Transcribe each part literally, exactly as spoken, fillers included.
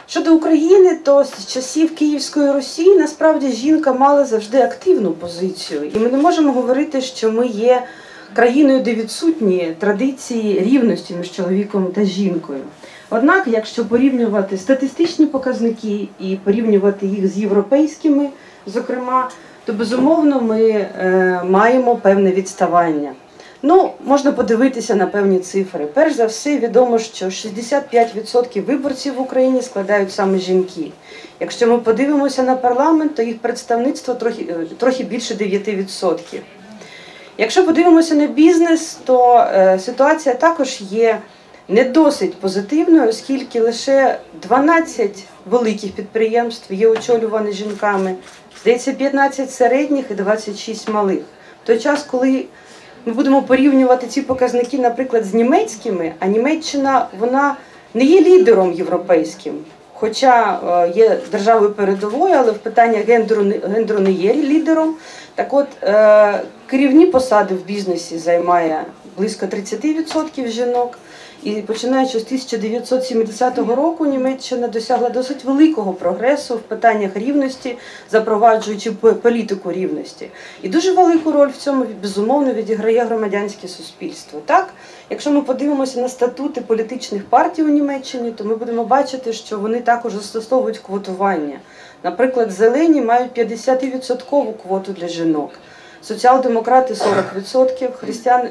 Щодо України, то з часів Київської Русі насправді жінка мала завжди активну позицію. І ми не можемо говорити, що ми є країною, де відсутні традиції рівності між чоловіком та жінкою. Однак, якщо порівнювати статистичні показники і порівнювати їх з європейськими, зокрема, то безумовно ми е, маємо певне відставання. Ну, можна подивитися на певні цифри. Перш за все, відомо, що шістдесят п'ять відсотків виборців в Україні складають саме жінки. Якщо ми подивимося на парламент, то їх представництво трохи, трохи більше дев'яти відсотків. Якщо подивимося на бізнес, то е, ситуація також є не досить позитивною, оскільки лише дванадцять великих підприємств є очолювані жінками, здається, п'ятнадцять середніх і двадцять шість малих. В той час, коли ми будемо порівнювати ці показники, наприклад, з німецькими, а Німеччина, вона не є лідером європейським, хоча є державою передовою, але в питаннях гендеру, гендеру не є лідером. Так от, керівні посади в бізнесі займає близько тридцять відсотків жінок. І починаючи з тисяча дев'ятсот сімдесятого року Німеччина досягла досить великого прогресу в питаннях рівності, запроваджуючи політику рівності. І дуже велику роль в цьому, безумовно, відіграє громадянське суспільство. Так, якщо ми подивимося на статути політичних партій у Німеччині, то ми будемо бачити, що вони також застосовують квотування. Наприклад, зелені мають п'ятдесятивідсоткову квоту для жінок. Соціал-демократи сорок відсотків, християн,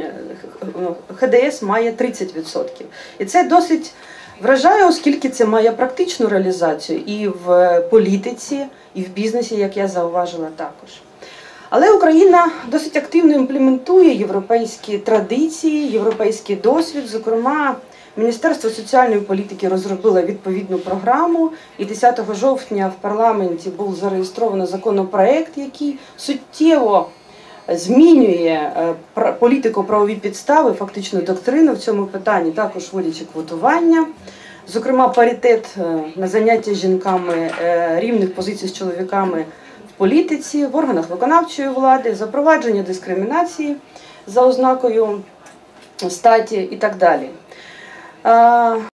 ХДС має тридцять відсотків. І це досить вражає, оскільки це має практичну реалізацію і в політиці, і в бізнесі, як я зауважила також. Але Україна досить активно імплементує європейські традиції, європейський досвід. Зокрема, Міністерство соціальної політики розробило відповідну програму, і десятого жовтня в парламенті був зареєстровано законопроект, який суттєво змінює політико-правові підстави, фактично доктрину в цьому питанні, також вводячи квотування. Зокрема, паритет на заняття жінками, рівних позицій з чоловіками в політиці, в органах виконавчої влади, запровадження дискримінації за ознакою статі і так далі.